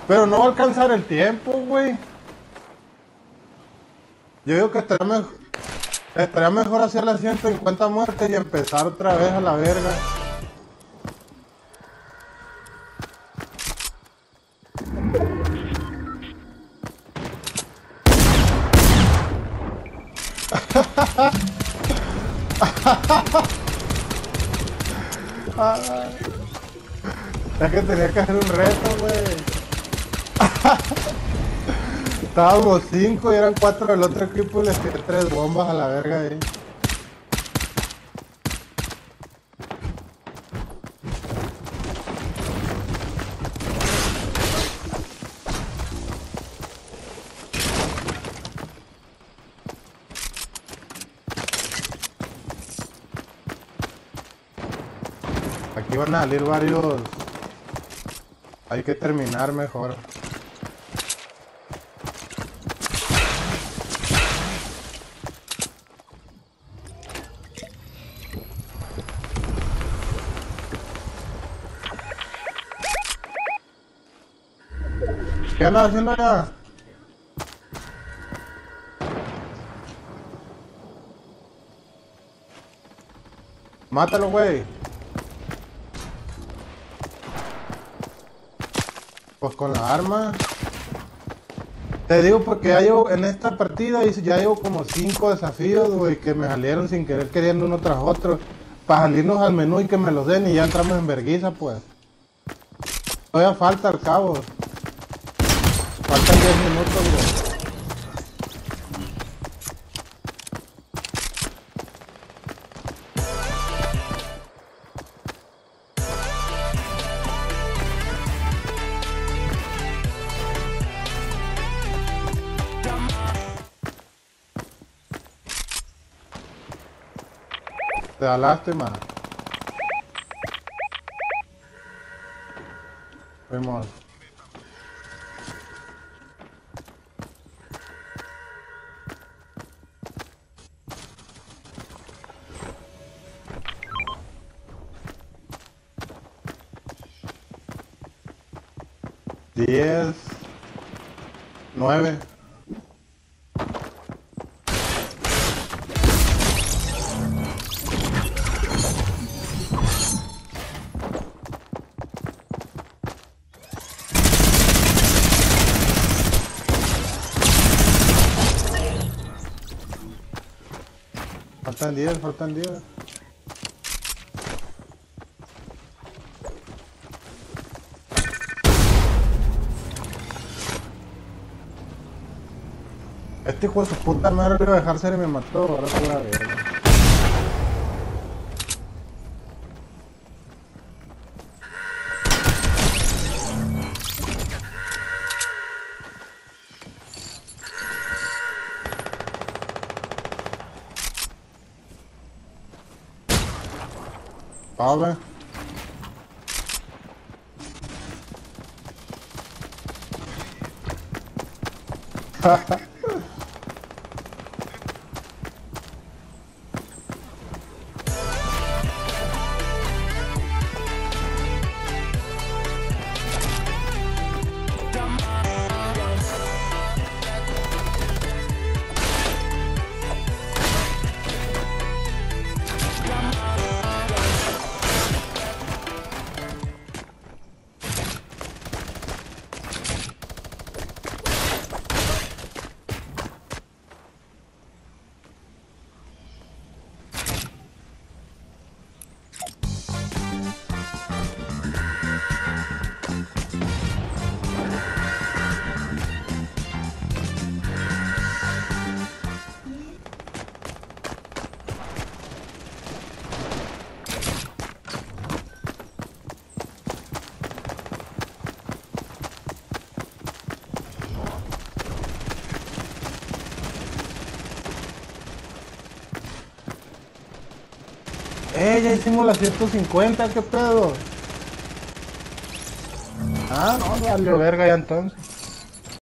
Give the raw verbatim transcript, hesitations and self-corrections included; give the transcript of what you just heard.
Pero no va a alcanzar el tiempo, güey. Yo digo que estaría mejor, estaría mejor hacer las ciento cincuenta muertes y empezar otra vez a la verga. Es que tenía que hacer un reto, güey. Estábamos cinco y eran cuatro del otro equipo y les tiré tres bombas a la verga ahí. Aquí van a salir varios. Hay que terminar mejor. ¿Qué andas haciendo allá? Mátalo, güey. Pues con la arma. Te digo porque ya llevo en esta partida y ya llevo como cinco desafíos, güey, que me salieron sin querer queriendo uno tras otro. Para salirnos al menú y que me los den y ya entramos en vergüenza, pues. Todavía falta al cabo. Faltan diez minutos, güey. Te da lástima. Fuimos. Diez. Nueve. Faltan diez, faltan diez. Este hijo de su puta madre lo iba a dejar ser y me mató, ahora se va a ver. Pablo. Eh, ya hicimos las ciento cincuenta, ¿qué pedo? Ah, no, valió verga ya entonces.